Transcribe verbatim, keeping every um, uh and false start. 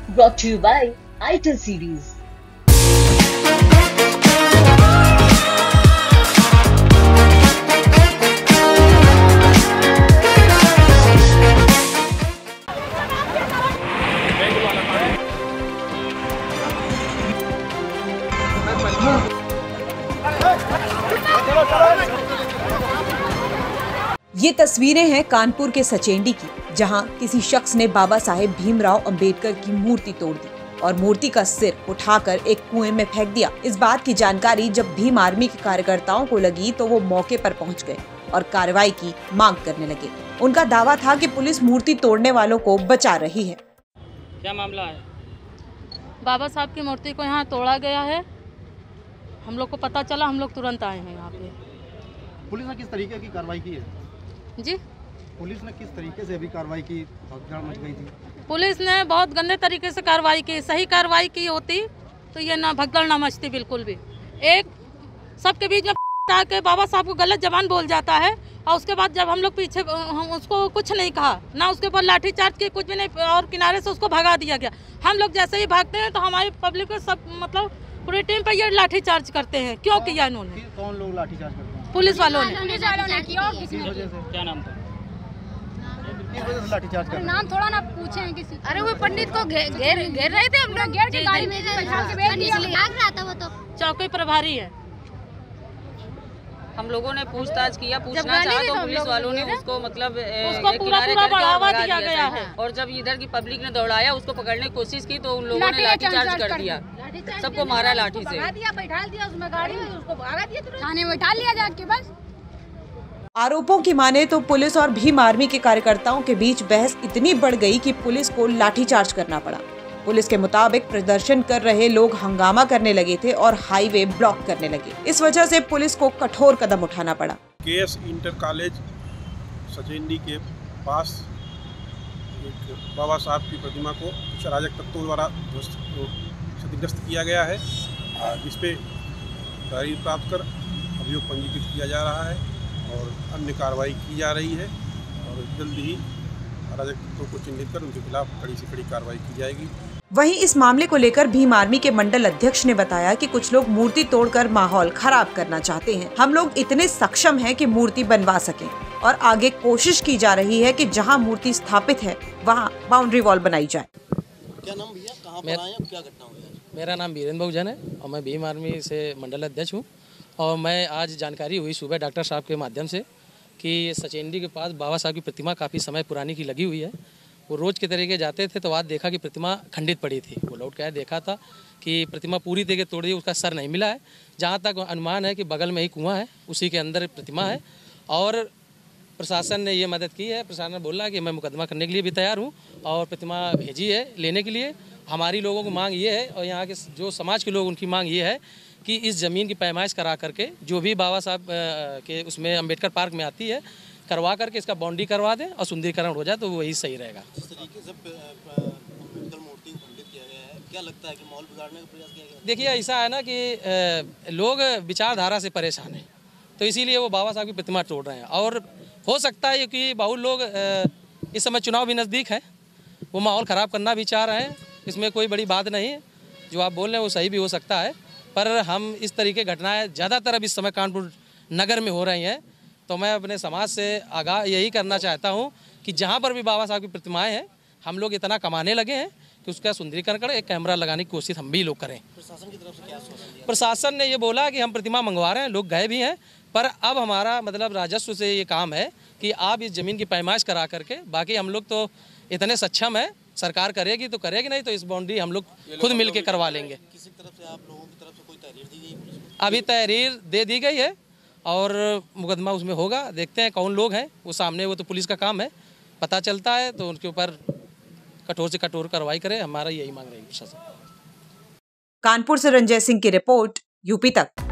brought to you by I T E L series. ये तस्वीरें हैं कानपुर के सचेंडी की, जहां किसी शख्स ने बाबा साहेब भीमराव अंबेडकर की मूर्ति तोड़ दी और मूर्ति का सिर उठाकर एक कुएं में फेंक दिया। इस बात की जानकारी जब भीम आर्मी के कार्यकर्ताओं को लगी तो वो मौके पर पहुंच गए और कार्रवाई की मांग करने लगे। उनका दावा था कि पुलिस मूर्ति तोड़ने वालों को बचा रही है। क्या मामला है? बाबा साहब की मूर्ति को यहाँ तोड़ा गया है। हम लोग को पता चला, हम लोग तुरंत आए हैं यहाँ पे। पुलिस ने किस तरीके की कार्रवाई की है जी? पुलिस ने किस तरीके से अभी कार्रवाई की? भगदड़ मच गई थी। पुलिस ने बहुत गंदे तरीके से कार्रवाई की। सही कार्रवाई की होती तो ये ना भगदड़ ना मचती बिल्कुल भी। एक सबके बीच में आके बाबा साहब को गलत जबान बोल जाता है और उसके बाद जब हम लोग पीछे, हम उसको कुछ नहीं कहा ना, उसके ऊपर लाठी चार्ज की, कुछ भी नहीं, और किनारे से उसको भगा दिया गया। हम लोग जैसे ही भागते हैं तो हमारी पब्लिक को सब मतलब पूरे टीम पे ये लाठी चार्ज करते हैं। क्यों किया इन्होंने? कौन लोग लाठी चार्ज करते हैं? पुलिस वालों ने। पुलिस वालों ने किया। किसी वजह से क्या नाम था? किस वजह से लाठी चार्ज करते हैं? नाम थोड़ा ना पूछे हैं किसी। अरे वो पंडित को घेर घेर घेर रहे थे, हम लोग घेर के गाड़ी में बैठा के बैठ दिया। भाग रहा था वो तो। चौकी प्रभारी है। हम लोगों ने पूछताछ किया, पूछना चाहा तो पुलिस वालों ने उसको मतलब उसको पूरा पूरा बढ़ावा दिया गया है। और जब इधर की पब्लिक ने दौड़ाया, उसको पकड़ने की कोशिश की तो उन लोगों ने लाठी चार्ज कर दिया, सबको मारा लाठी से। बैठा दिया उसमें गाड़ी में, उसको भगा दिया, थाने में बैठा लिया जाके बस। आरोपों की माने तो पुलिस और भीम आर्मी के कार्यकर्ताओं के बीच बहस इतनी बढ़ गई कि पुलिस को लाठीचार्ज करना पड़ा। पुलिस के मुताबिक प्रदर्शन कर रहे लोग हंगामा करने लगे थे और हाईवे ब्लॉक करने लगे। इस वजह से पुलिस को कठोर कदम उठाना पड़ा। केएस इंटर कॉलेज सचेंडी के पास एक बाबा साहब की प्रतिमा को कुछ अराजक तत्वों द्वारा क्षतिग्रस्त किया गया है, जिसपे तहरीर प्राप्त कर अभियोग पंजीकृत किया जा रहा है और अन्य कार्रवाई की जा रही है और जल्द ही अराजक तत्वों को चिन्हित कर उनके खिलाफ कड़ी से कड़ी कार्रवाई की जाएगी। वहीं इस मामले को लेकर भीम आर्मी के मंडल अध्यक्ष ने बताया कि कुछ लोग मूर्ति तोड़कर माहौल खराब करना चाहते हैं। हम लोग इतने सक्षम हैं कि मूर्ति बनवा सकें और आगे कोशिश की जा रही है कि जहां मूर्ति स्थापित है वहां बाउंड्री वॉल बनाई जाए। क्या नाम भैया, कहां पर आए हैं, क्या घटना हुई है? मेरा नाम वीरेंद्र बहुजन है और मैं भीम आर्मी से मंडल अध्यक्ष हूँ। और मैं आज जानकारी हुई सुबह डॉक्टर साहब के माध्यम से कि सचेंडी के पास बाबा साहब की प्रतिमा काफ़ी समय पुरानी की लगी हुई है। वो रोज़ के तरीके जाते थे तो आज देखा कि प्रतिमा खंडित पड़ी थी। वो लौट के आए, देखा था कि प्रतिमा पूरी तरीके तोड़ दी, उसका सर नहीं मिला है। जहाँ तक अनुमान है कि बगल में ही कुआं है, उसी के अंदर प्रतिमा है। और प्रशासन ने ये मदद की है। प्रशासन बोला कि मैं मुकदमा करने के लिए भी तैयार हूँ और प्रतिमा भेजी है लेने के लिए। हमारी लोगों की मांग ये है और यहाँ के जो समाज के लोग, उनकी मांग ये है कि इस ज़मीन की पैमाइश करा करके जो भी बाबा साहब के उसमें अंबेडकर पार्क में आती है, करवा करके इसका बाउंड्री करवा दें और सुंदरीकरण हो जाए तो वही सही रहेगा। जिस तरीके से अंबेडकर मूर्ति को खंडित किया गया है, क्या लगता है कि माहौल बिगाड़ने का प्रयास किया गया? देखिए, ऐसा है ना कि लोग विचारधारा से परेशान हैं, तो इसीलिए वो बाबा साहब की प्रतिमा तोड़ रहे हैं। और हो सकता है कि बहुत लोग, इस समय चुनाव भी नज़दीक है, वो माहौल ख़राब करना भी चाह रहे हैं। इसमें कोई बड़ी बात नहीं है, जो आप बोल रहे हैं वो सही भी हो सकता है। पर हम इस तरीके घटनाएं ज़्यादातर अब इस समय कानपुर नगर में हो रही हैं, तो मैं अपने समाज से आगाह यही करना चाहता हूं कि जहां पर भी बाबा साहब की प्रतिमाएं हैं, हम लोग इतना कमाने लगे हैं कि उसका सुंदरीकरण करें, एक कैमरा लगाने की कोशिश हम भी लोग करें। प्रशासन की तरफ से क्या आश्वासन दिया? प्रशासन ने ये बोला कि हम प्रतिमा मंगवा रहे हैं, लोग गए भी हैं, पर अब हमारा मतलब राजस्व से ये काम है कि आप इस ज़मीन की पैमाइश करा करके, बाकी हम लोग तो इतने सक्षम है, सरकार करेगी तो करेगी, नहीं तो इस बाउंड्री हम लोग खुद मिल के करवा लेंगे। किसी तरफ से, आप लोगों की तरफ से कोई तहरीर दी गई पुलिस को? अभी तहरीर दे दी गई है और मुकदमा उसमें होगा। देखते हैं कौन लोग हैं वो सामने, वो तो पुलिस का काम है, पता चलता है तो उनके ऊपर कठोर से कठोर कार्रवाई करे, हमारा यही मांग रही है प्रशासन। कानपुर से रंजय सिंह की रिपोर्ट, यूपी तक।